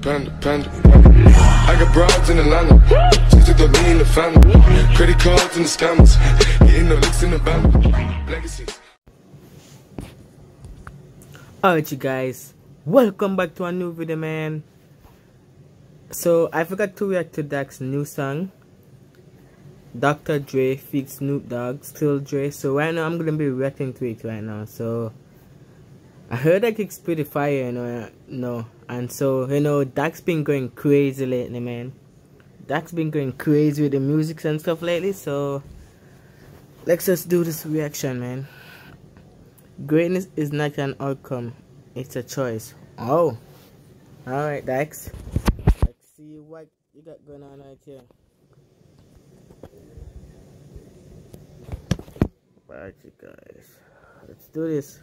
panda, panda. I got broads in Atlanta, just took the lean in the family. Credit cards and the scammers, getting the licks in the band. Legacies. Alright you guys, welcome back to a new video, man. So I forgot to react to Dak's new song, Dr. Dre feat Snoop Dogg, Still Dre. So right now I'm gonna be reacting to it right now. So I heard that it's pretty fire, and so Dak's been going crazy lately, man. Dak's been going crazy with the music and stuff lately. So let's just do this reaction, man. Greatness is not an outcome, it's a choice. Oh, alright, Dax. Let's see what you got going on right here. Alright, you guys, let's do this.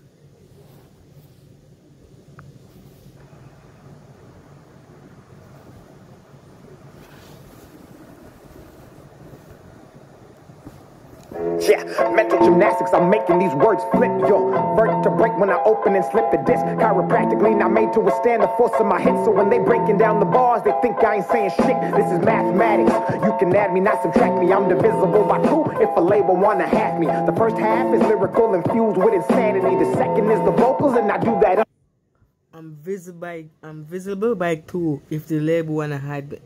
Yeah, mental gymnastics, I'm making these words flip, yo. Verdict to break when I open and slip the disc. Chiropractically not made to withstand the force of my hit. So when they breaking down the bars, they think I ain't saying shit. This is mathematics. You can add me, not subtract me. I'm divisible by two if a label wanna hack me. The first half is lyrical infused with insanity. The second is the vocals, and I do that. I'm visible by two if the label wanna hide me.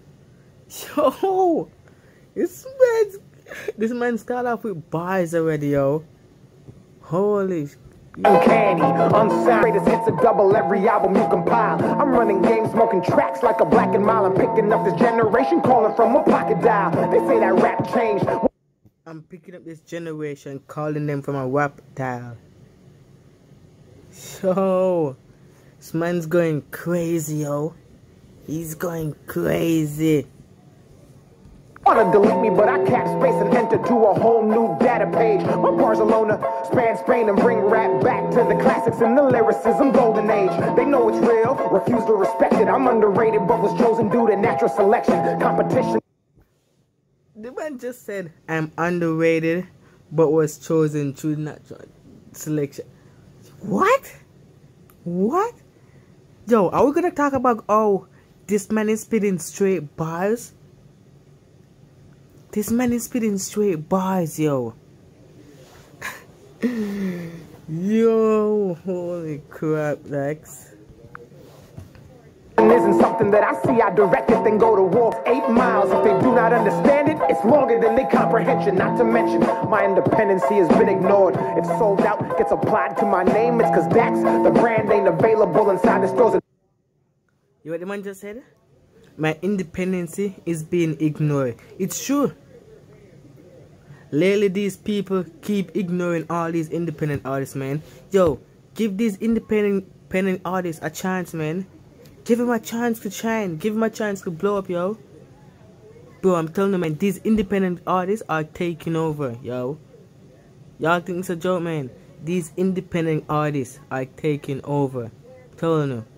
Yo, this man's got off with bars already, yo. Holy uncanny, unsound. It's a double every album you compile. I'm running games, smoking tracks like a Black and Mild. I'm picking up this generation, calling from a pocket dial. They say that rap changed. I'm picking up this generation, calling them from a rap dial. Yo, this man's going crazy, yo. He's going crazy. Wanna delete me, but I cap space and enter to a whole new data page. My Barcelona span Spain and bring rap back to the classics and the lyricism golden age. They know it's real, refuse to respect it. I'm underrated, but was chosen due to natural selection. Competition. The man just said, I'm underrated, but was chosen through natural selection. What? What? Yo, are we gonna talk about, oh, this man is spitting straight bars? This man is spitting straight bars, yo. Yo, holy crap, Lex. Isn't something that I see, I direct it, then go to war. 8 miles, if they do not understand it, it's longer than their comprehension. Not to mention, my independency has been ignored. If sold out gets applied to my name, it's cause Dax, the brand ain't available inside the stores. You know what the man just said? My independency is being ignored. It's true. Lately, these people keep ignoring all these independent artists, man. Yo, give these independent artists a chance, man. Give them a chance to shine. Give them a chance to blow up, yo. Bro, I'm telling you, man, these independent artists are taking over, yo. Y'all think it's a joke, man? These independent artists are taking over. I'm telling you.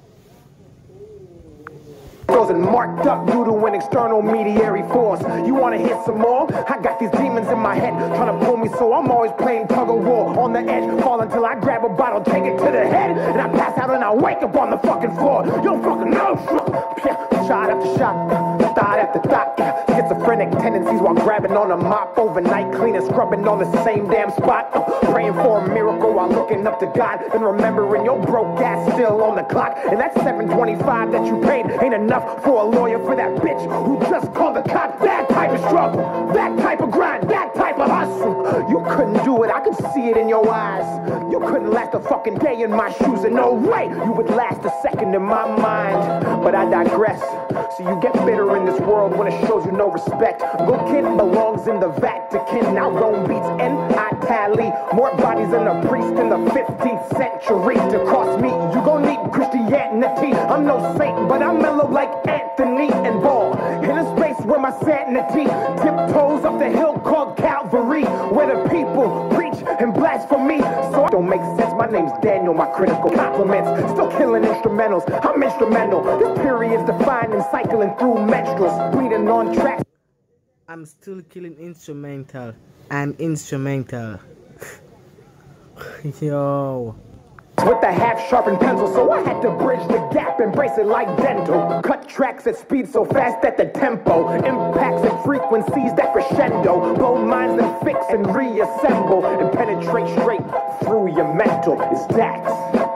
And marked up due to an external mediary force. You want to hit some more? I got these demons in my head trying to pull me, so I'm always playing tug of war. On the edge, fall until I grab a bottle, take it to the head, and I pass out and I wake up on the fucking floor. You don't fucking know. Shot after shot, thought after thought. Schizophrenic tendencies while grabbing on a mop overnight, cleaning, scrubbing on the same damn spot. Praying for a miracle while looking up to God, and remembering your broke ass still on the clock. And that $725 that you paid ain't enough for a lawyer for that bitch who just called the cops. That type of struggle, that type of grind, that type of hustle. You couldn't do it, I could see it in your eyes. You couldn't last a fucking day in my shoes, and no way you would last a second in my mind. But I digress. So you get bitter in this world when it shows you no respect. Good kid belongs in the Vatican. Now Rome beats Italy. More bodies than a priest in the 15th century. To cross me, you gon' need Christianity. I'm no saint, but I'm mellow like Anthony and Ball. In a space where my sanity tiptoes up the hill called Calvary, where the people preach and blasphemy. So it don't make sense. My name's Daniel, my critical compliments. Still killing instrumentals. I'm instrumental. This period's defined and cycling through menstruals. Bleeding on tracks. I'm still killing instrumental. I'm instrumental. Yo. with a half-sharpened pencil, so I had to bridge the gap, embrace it like dental. Cut tracks at speed so fast that the tempo impacts and frequencies that crescendo. Blow minds then fix and reassemble and penetrate straight through your mental. It's Dax.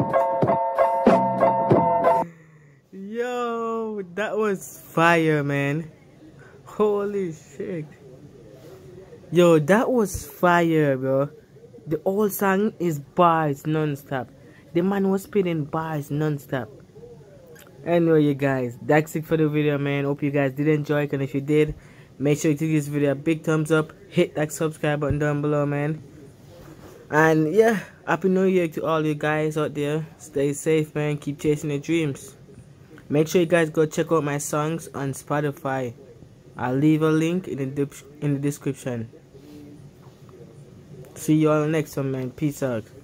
Yo, that was fire, man. Holy shit. Yo, that was fire, bro. The whole song is bars non-stop. The man was spitting bars non-stop. Anyway, you guys, that's it for the video, man. Hope you guys did enjoy it, and if you did, make sure you give this video a big thumbs up. Hit that subscribe button down below, man. And yeah, happy new year to all you guys out there. Stay safe, man. Keep chasing your dreams. Make sure you guys go check out my songs on Spotify. I'll leave a link in the description. See you all next time, man. Peace out.